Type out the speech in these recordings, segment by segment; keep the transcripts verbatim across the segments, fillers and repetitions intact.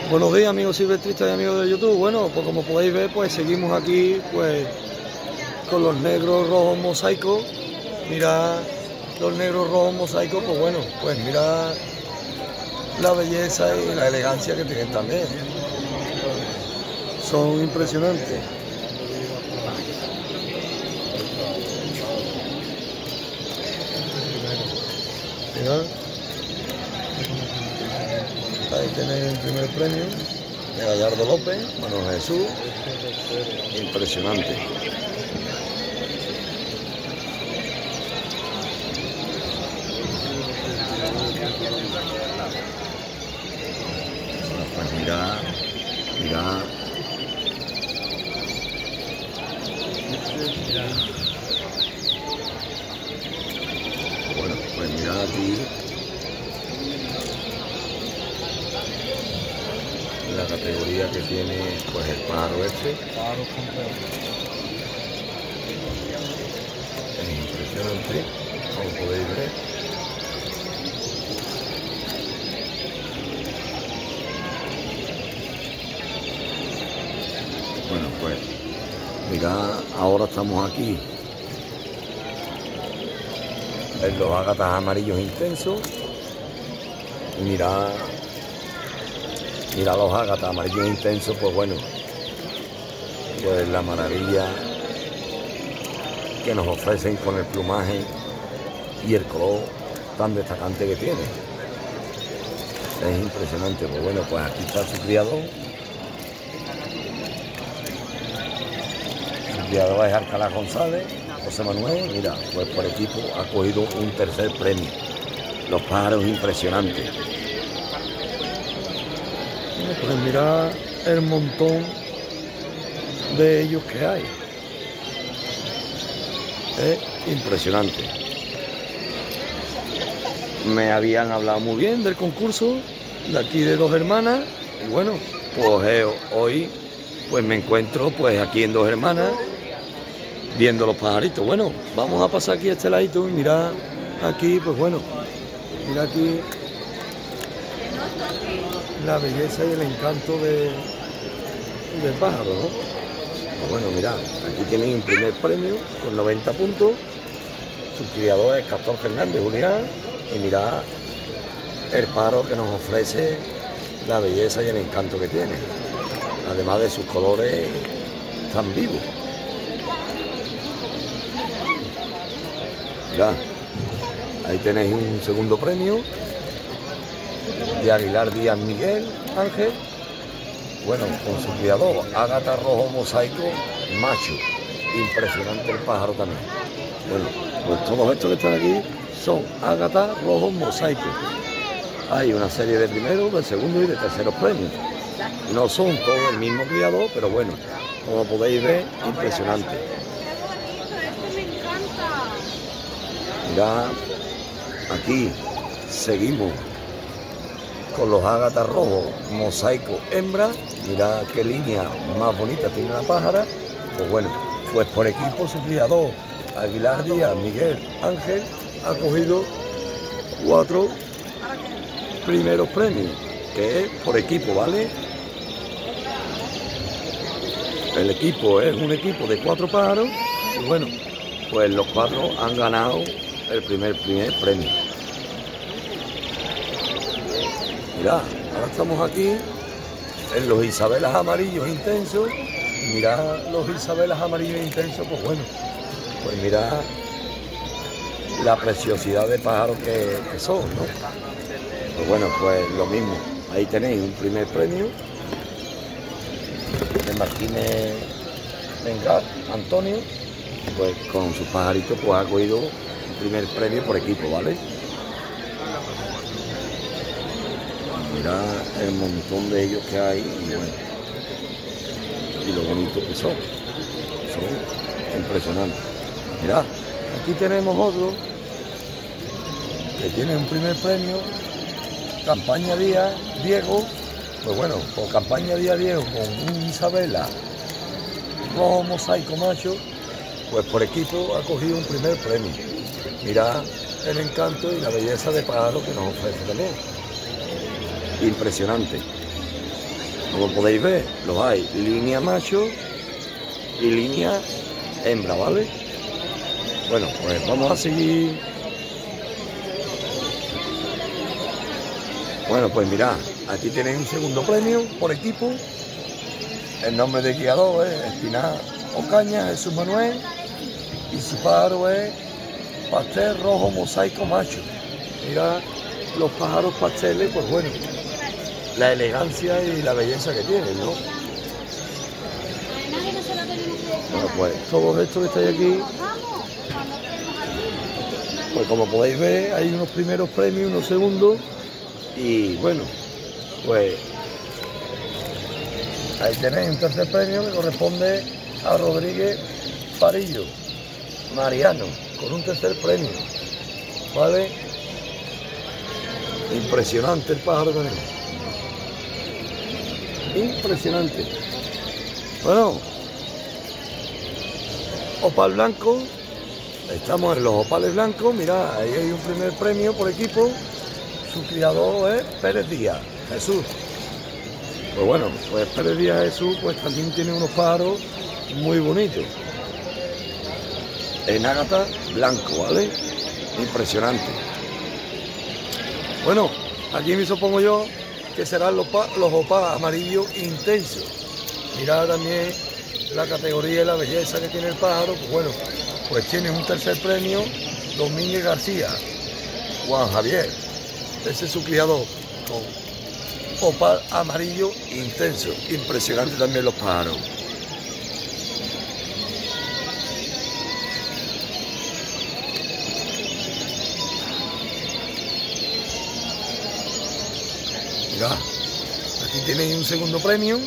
Buenos días, amigos silvestristas y amigos de YouTube. Bueno, pues como podéis ver, pues seguimos aquí pues con los negros rojos mosaicos. Mirad los negros rojos mosaicos, pues bueno, pues mirad la belleza y la elegancia que tienen también. Son impresionantes. Mirad. Ahí tenéis el primer premio de Gallardo López, Manuel Jesús. Impresionante. Pues mira, mira. Bueno, pues mira aquí la categoría que tiene pues el pájaro este. Es impresionante, como podéis ver. Bueno, pues mirad, ahora estamos aquí en los ágatas amarillos intensos. Y mirad, mirad los ágatas amarillos intensos, pues bueno, pues la maravilla que nos ofrecen con el plumaje y el color tan destacante que tiene. Es impresionante. Pues bueno, pues aquí está su criador. Su criador es Alcalá González, José Manuel. Mira, pues por equipo ha cogido un tercer premio. Los pájaros impresionantes. Pues mirad el montón de ellos que hay. Es impresionante. Me habían hablado muy bien del concurso de aquí de Dos Hermanas. Y bueno, pues eh, hoy pues me encuentro pues aquí en Dos Hermanas viendo los pajaritos. Bueno, vamos a pasar aquí a este ladito y mirad aquí, pues bueno, mirad aquí la belleza y el encanto de, del pájaro, ¿no? Pues bueno, mirad, aquí tenéis un primer premio con noventa puntos. Su criador es Castor Fernández Julián. Y mirad el pájaro que nos ofrece la belleza y el encanto que tiene, además de sus colores tan vivos. Mirad, ahí tenéis un segundo premio de Aguilar Díaz Miguel Ángel, bueno, con su criador ágata rojo mosaico macho. Impresionante el pájaro también. Bueno, pues todos estos que están aquí son ágata rojos mosaicos. Hay una serie de primeros, de segundos y de terceros premios. No son todos el mismo criador, pero bueno, como podéis ver, impresionante. Mirad, aquí seguimos con los ágatas rojos mosaico hembra. Mirad qué línea más bonita tiene la pájara. Pues bueno, pues por equipo su criador Aguilar Díaz Miguel Ángel ha cogido cuatro primeros premios, que es por equipo, ¿vale? El equipo es un equipo de cuatro pájaros y bueno, pues los cuatro han ganado el primer, primer premio. Mirad, ahora estamos aquí en los Isabelas amarillos intensos. Mirad los Isabelas amarillos intensos, pues bueno, pues mirad la preciosidad de pájaros que, que son, ¿no? Pues bueno, pues lo mismo. Ahí tenéis un primer premio de Martínez Vengar, Antonio, pues con sus pajaritos pues ha cogido un primer premio por equipo, ¿vale? Mirad el montón de ellos que hay y bueno, y lo bonitos que son. Son impresionantes. Mirad, aquí tenemos otro que tiene un primer premio, Campaña Díaz Diego. Pues bueno, por Campaña Díaz Diego con un Isabela rojo mosaico macho, pues por equipo ha cogido un primer premio. Mirad el encanto y la belleza de pájaro que nos ofrece también. Impresionante. Como podéis ver, los hay línea macho y línea hembra, ¿vale? Bueno, pues vamos a seguir. Bueno, pues mirad, aquí tenéis un segundo premio por equipo. El nombre del guiador es Espinar Ocaña, Jesús Manuel, y su pájaro es pastel rojo mosaico macho. Mirad los pájaros pasteles, pues bueno, la elegancia y la belleza que tienen, ¿no? Bueno, pues todos estos que estáis aquí, pues como podéis ver, hay unos primeros premios, unos segundos, y bueno, pues ahí tenéis un tercer premio que corresponde a Rodríguez Parillo, Mariano, con un tercer premio, ¿vale? Impresionante el pájaro también. Impresionante. Bueno, opal blanco. Estamos en los opales blancos. Mirad, ahí hay un primer premio por equipo. Su criador es Pérez Díaz, Jesús. Pues bueno, pues Pérez Díaz Jesús pues también tiene unos pájaros muy bonitos. En ágata blanco, ¿vale? Impresionante. Bueno, aquí me supongo yo que serán los, los opal amarillos intensos. Mirad también la categoría y la belleza que tiene el pájaro. Pues bueno, pues tiene un tercer premio, Domínguez García, Juan Javier. Ese es su criador, con opal amarillo intenso. Impresionante también los pájaros. Mirad, aquí tenéis un segundo premio.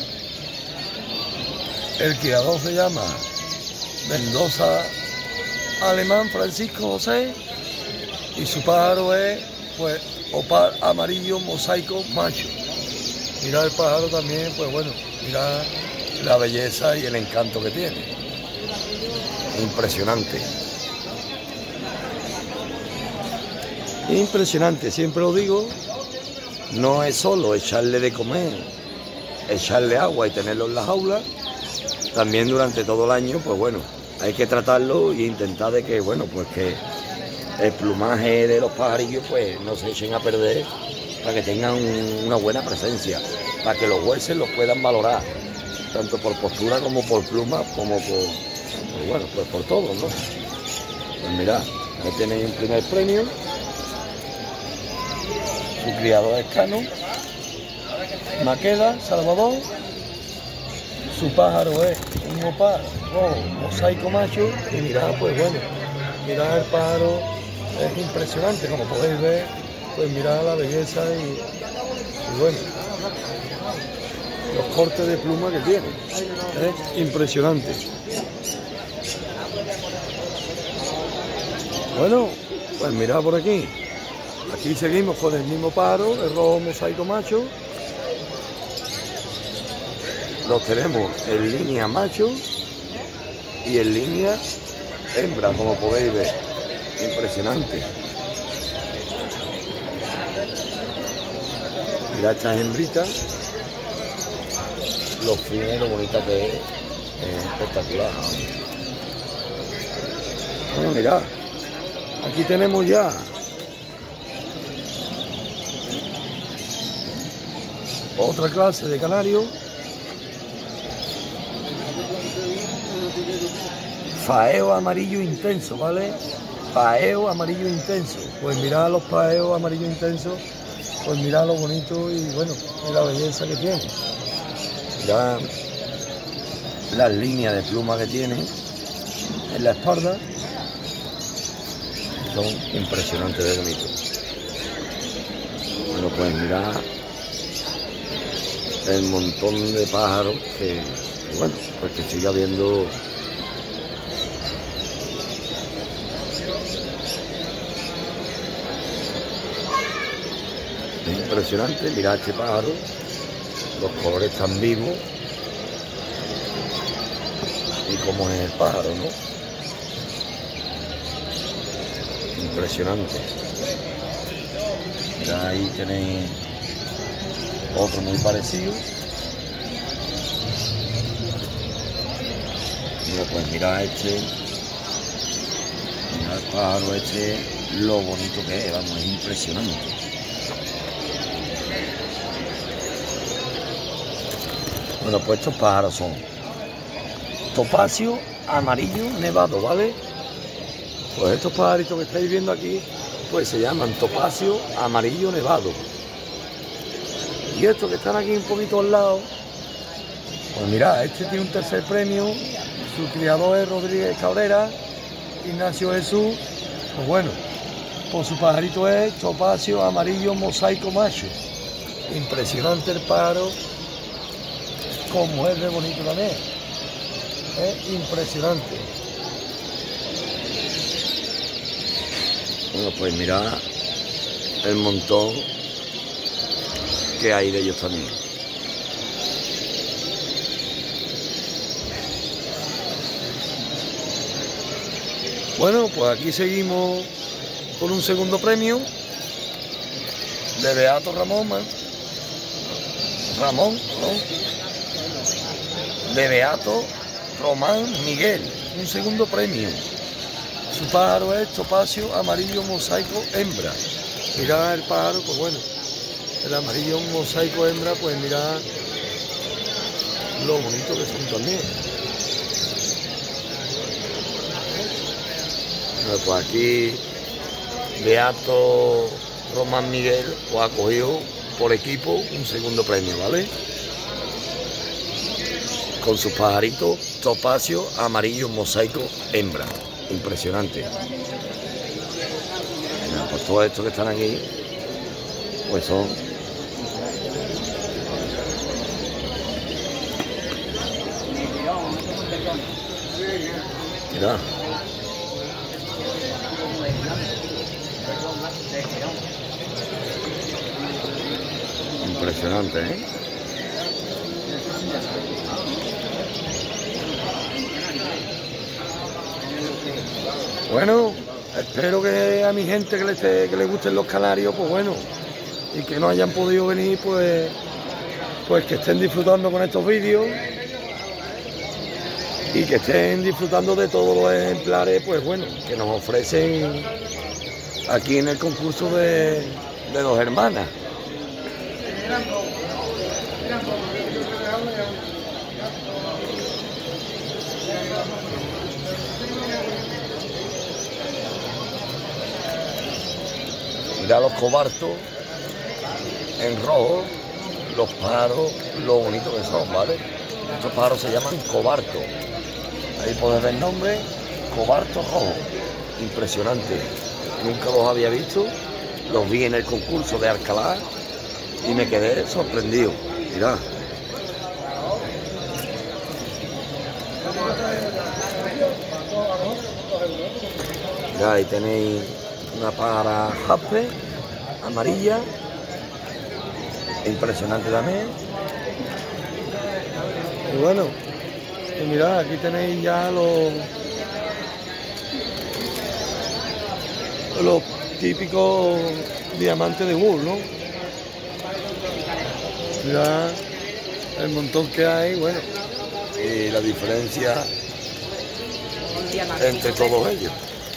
El criador se llama Mendoza Alemán Francisco José y su pájaro es pues opal amarillo mosaico macho. Mirad el pájaro también, pues bueno, mirad la belleza y el encanto que tiene. Impresionante. Impresionante, siempre lo digo, no es solo echarle de comer, echarle agua y tenerlo en la jaula. También durante todo el año, pues bueno, hay que tratarlo e intentar de que, bueno, pues que el plumaje de los pajarillos pues no se echen a perder, para que tengan un, una buena presencia, para que los jueces los puedan valorar, tanto por postura como por pluma, como por, pues bueno, pues por todo, ¿no? Pues mirad, ahí tenéis un primer premio. Su criador es Cano, Maqueda, Salvador. Su pájaro es un opal rojo mosaico macho. Y mirad, pues bueno, mirad el pájaro, es impresionante, como podéis ver, pues mirad la belleza y, y bueno, los cortes de pluma que tiene, es impresionante. Bueno, pues mirad por aquí, aquí seguimos con el mismo pájaro, el rojo mosaico macho. Los tenemos en línea macho y en línea hembra, como podéis ver. Impresionante. Mirad estas hembritas, los fines, lo bonita que es, es espectacular. Bueno, mirad, aquí tenemos ya otra clase de canario. Faeo amarillo intenso, ¿vale? Faeo amarillo intenso. Pues mirad los faeos amarillo intensos, pues mirad lo bonito y bueno, y la belleza que tiene. Mirad las líneas de pluma que tiene en la espalda. Son impresionantes de bonitos. Bueno, pues mirad el montón de pájaros que, bueno, pues que sigue habiendo. Es impresionante, mirad este pájaro, los colores tan vivos y cómo es el pájaro, ¿no? Impresionante. Mirad, ahí tenéis otro muy parecido, Bueno, pues mira este, mira el pájaro este, lo bonito que es, vamos, es impresionante. Bueno, pues estos pájaros son topacio amarillo nevado, ¿vale? Pues estos pajaritos que estáis viendo aquí, pues se llaman topacio amarillo nevado. Y estos que están aquí un poquito al lado, pues mirad, este tiene un tercer premio, su criador es Rodríguez Cabrera, Ignacio Jesús, pues bueno, pues su pajarito es topacio amarillo mosaico macho. Impresionante el pájaro, como es de bonito también, es impresionante. Bueno, pues mirad el montón que hay de ellos también. Bueno, pues aquí seguimos con un segundo premio de Beato Ramón, ¿eh? Ramón, ¿no? De Beato Román Miguel, un segundo premio. Su pájaro es topacio amarillo mosaico hembra. Mirad el pájaro, pues bueno, el amarillo mosaico hembra, pues mirad lo bonito que son también. Bueno, pues aquí Beato Román Miguel pues, ha cogido por equipo un segundo premio, ¿vale? Con sus pajaritos topacio amarillo mosaico hembra. Impresionante. Bueno, pues todos estos que están aquí pues son mira, impresionante, ¿eh? Bueno, espero que a mi gente que les, que les gusten los canarios, pues bueno, y que no hayan podido venir, pues, pues que estén disfrutando con estos vídeos y que estén disfrutando de todos los ejemplares, pues bueno, que nos ofrecen aquí en el concurso de, de dos hermanas. Mira los cobartos en rojo, los pájaros, lo bonito que son, ¿vale? Estos pájaros se llaman cobartos. Ahí podéis ver el nombre, cobarto rojo. Impresionante. Nunca los había visto. Los vi en el concurso de Alcalá y me quedé sorprendido. Mirad. Ya ahí tenéis una pájara jaspe, amarilla, impresionante también. Y bueno, y mirad, aquí tenéis ya los, los típicos diamantes de Wool, ¿no? Mirad el montón que hay, bueno, y la diferencia entre todos ellos.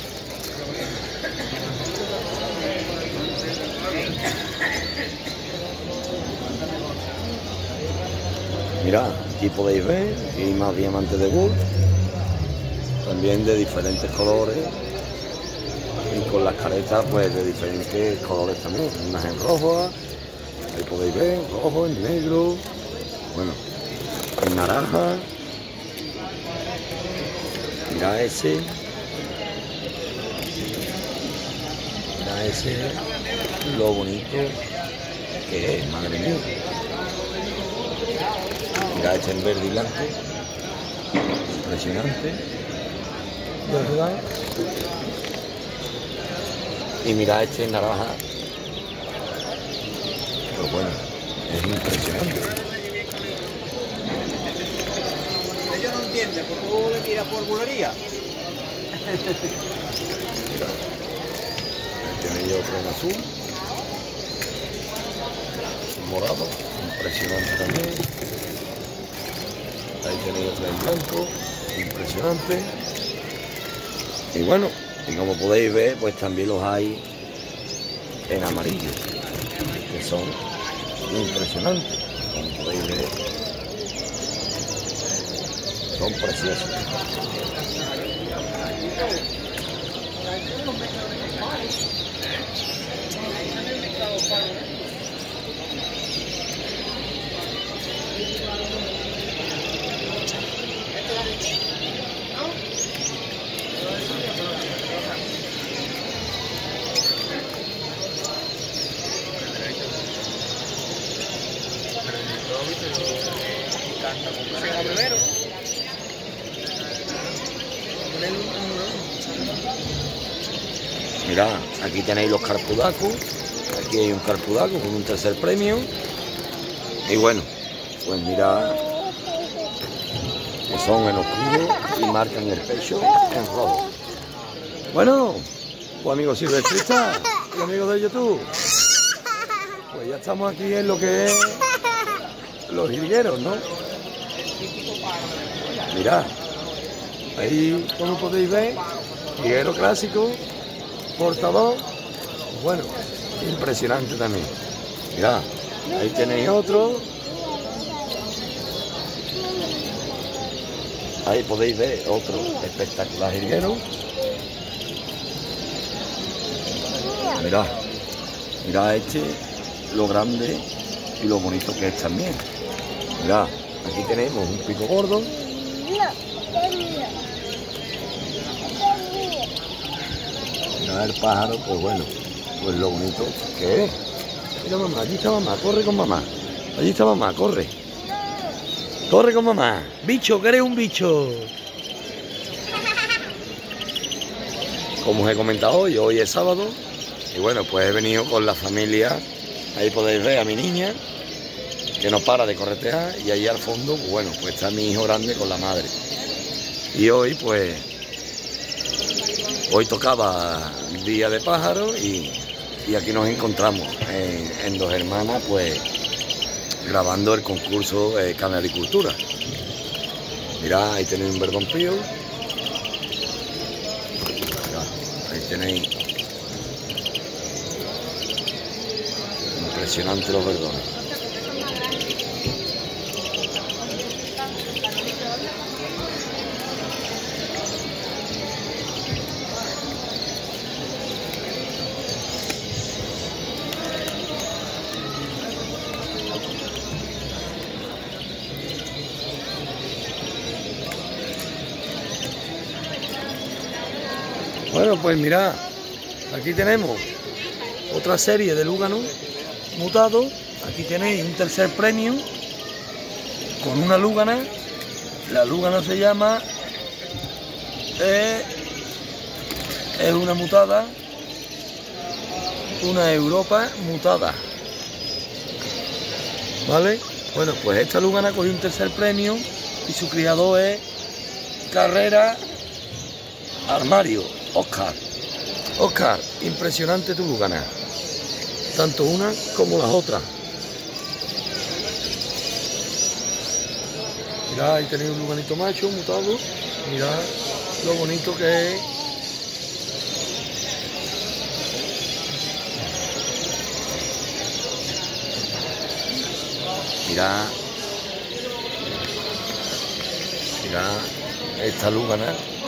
Mirad, aquí podéis ver, aquí hay más diamantes de Wool, también de diferentes colores y con las caretas pues de diferentes colores también, unas en rojo, ahí podéis ver, en rojo, en negro, bueno, en naranja. Mirad ese, mirad ese, lo bonito que es, madre mía. Mirad este en verde y blanco, impresionante, ¿verdad? Y mirad este en naranja, pero bueno, es impresionante. Ella no entiende, porque tú le tiras por bulería. Mirad, ahí tenéis otro en azul, morado, impresionante también. Ahí tenéis otra en blanco. impresionante. Y bueno, y como podéis ver, pues también los hay en amarillo, que son impresionantes, como podéis ver, son preciosos. Mirad, aquí tenéis los carpudacos, aquí hay un carpudaco con un tercer premio. Y bueno, pues mirad que son en oscuro y marcan el pecho en rojo. Bueno, pues amigos silvestristas y amigos de YouTube, pues ya estamos aquí en lo que es los jilgueros, ¿no? Mirad, ahí como podéis ver, jilguero clásico, portador, bueno, impresionante también. Mirad, ahí tenéis otro. Ahí podéis ver otro espectacular jilguero. Mirad, mirad este, lo grande y lo bonito que es también. Mirad, aquí tenemos un pico gordo. Mirad el pájaro, pues bueno, pues lo bonito que es. Mira mamá, allí está mamá, corre con mamá. Allí está mamá, corre. Corre con mamá. Bicho, que eres un bicho. Como os he comentado hoy, hoy es sábado. Y bueno, pues he venido con la familia. Ahí podéis ver a mi niña, que no para de corretear. Y ahí al fondo, pues bueno, pues está mi hijo grande con la madre. Y hoy, pues, hoy tocaba Día de Pájaro y, y aquí nos encontramos en, en Dos Hermanas, pues, grabando el concurso eh, Canaricultura. Mirad, ahí tenéis un verdompío. Mirad, ahí tenéis. Impresionante los verdones. Bueno, pues mirad, aquí tenemos otra serie de lúganos mutados. Aquí tenéis un tercer premio con una lúgana. La lúgana se llama, eh, es una mutada, una Europa mutada, ¿vale? Bueno, pues esta lúgana cogió un tercer premio y su criador es Carrera Armario, Oscar. Oscar, impresionante tu lúgana, tanto una como las otras. Mirad, ahí tenéis un luganito macho mutado. Mirad lo bonito que es. Mirad, mirad esta lúgana.